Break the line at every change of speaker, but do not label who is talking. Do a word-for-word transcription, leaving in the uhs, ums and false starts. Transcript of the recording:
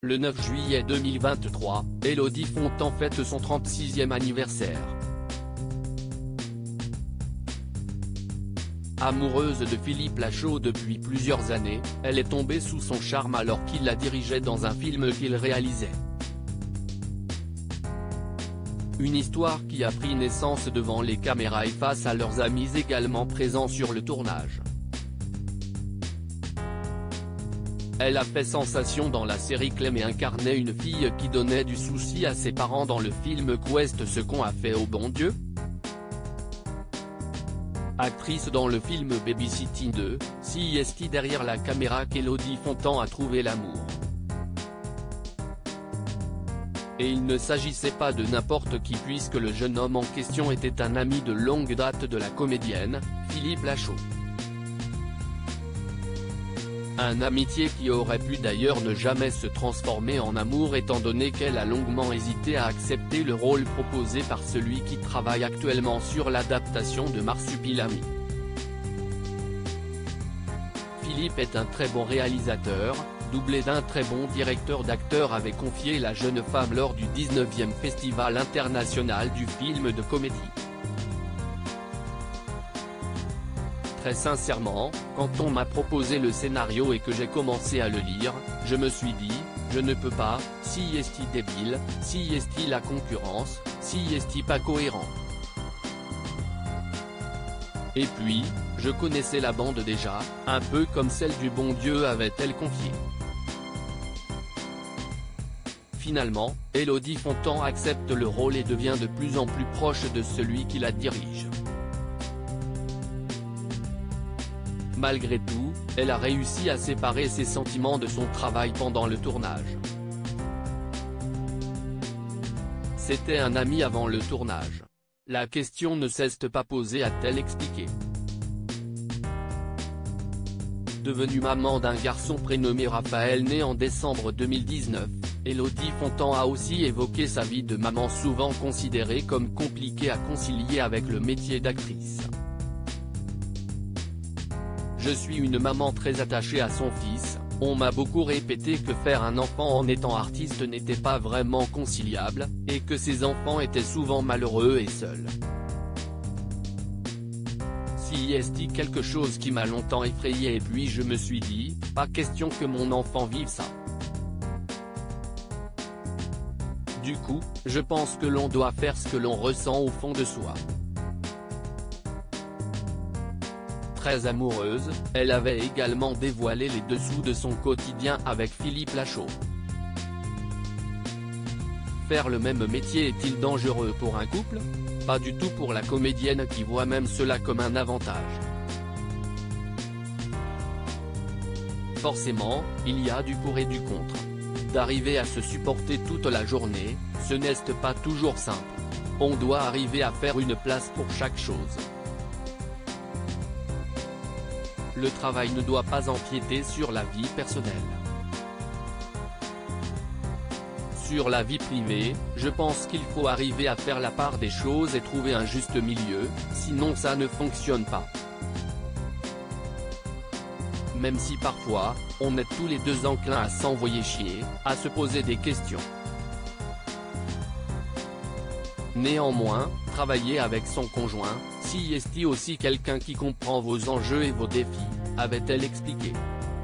Le neuf juillet deux mille vingt-trois, Élodie Fontan fête son trente-sixième anniversaire. Amoureuse de Philippe Lachaud depuis plusieurs années, elle est tombée sous son charme alors qu'il la dirigeait dans un film qu'il réalisait. Une histoire qui a pris naissance devant les caméras et face à leurs amis également présents sur le tournage. Elle a fait sensation dans la série Clem et incarnait une fille qui donnait du souci à ses parents dans le film Quest ce qu'on a fait au bon Dieu. Actrice dans le film Babysitting deux, c'est derrière la caméra qu'Élodie Fontan a trouvé l'amour. Et il ne s'agissait pas de n'importe qui puisque le jeune homme en question était un ami de longue date de la comédienne, Philippe Lachaud. Un amitié qui aurait pu d'ailleurs ne jamais se transformer en amour étant donné qu'elle a longuement hésité à accepter le rôle proposé par celui qui travaille actuellement sur l'adaptation de Marsupilami. Philippe est un très bon réalisateur, doublé d'un très bon directeur d'acteurs, avait confié la jeune femme lors du dix-neuvième Festival international du film de comédie. Très sincèrement, quand on m'a proposé le scénario et que j'ai commencé à le lire, je me suis dit, je ne peux pas, si est-il débile, si est-il la concurrence, si est-il pas cohérent. Et puis, je connaissais la bande déjà, un peu comme celle du bon Dieu avait-elle confié. Finalement, Élodie Fontan accepte le rôle et devient de plus en plus proche de celui qui la dirige. Malgré tout, elle a réussi à séparer ses sentiments de son travail pendant le tournage. C'était un ami avant le tournage. La question ne cesse de pas poser, a-t-elle expliqué. Devenue maman d'un garçon prénommé Raphaël né en décembre deux mille dix-neuf, Élodie Fontan a aussi évoqué sa vie de maman souvent considérée comme compliquée à concilier avec le métier d'actrice. Je suis une maman très attachée à son fils, on m'a beaucoup répété que faire un enfant en étant artiste n'était pas vraiment conciliable, et que ses enfants étaient souvent malheureux et seuls. Si est quelque chose qui m'a longtemps effrayé et puis je me suis dit, pas question que mon enfant vive ça. Du coup, je pense que l'on doit faire ce que l'on ressent au fond de soi. Très amoureuse, elle avait également dévoilé les dessous de son quotidien avec Philippe Lachaud. Faire le même métier est-il dangereux pour un couple? Pas du tout pour la comédienne qui voit même cela comme un avantage. Forcément, il y a du pour et du contre. D'arriver à se supporter toute la journée, ce n'est pas toujours simple. On doit arriver à faire une place pour chaque chose. Le travail ne doit pas empiéter sur la vie personnelle. Sur la vie privée, je pense qu'il faut arriver à faire la part des choses et trouver un juste milieu, sinon ça ne fonctionne pas. Même si parfois, on est tous les deux enclins à s'envoyer chier, à se poser des questions. Néanmoins, travailler avec son conjoint, si est aussi quelqu'un qui comprend vos enjeux et vos défis, avait-elle expliqué.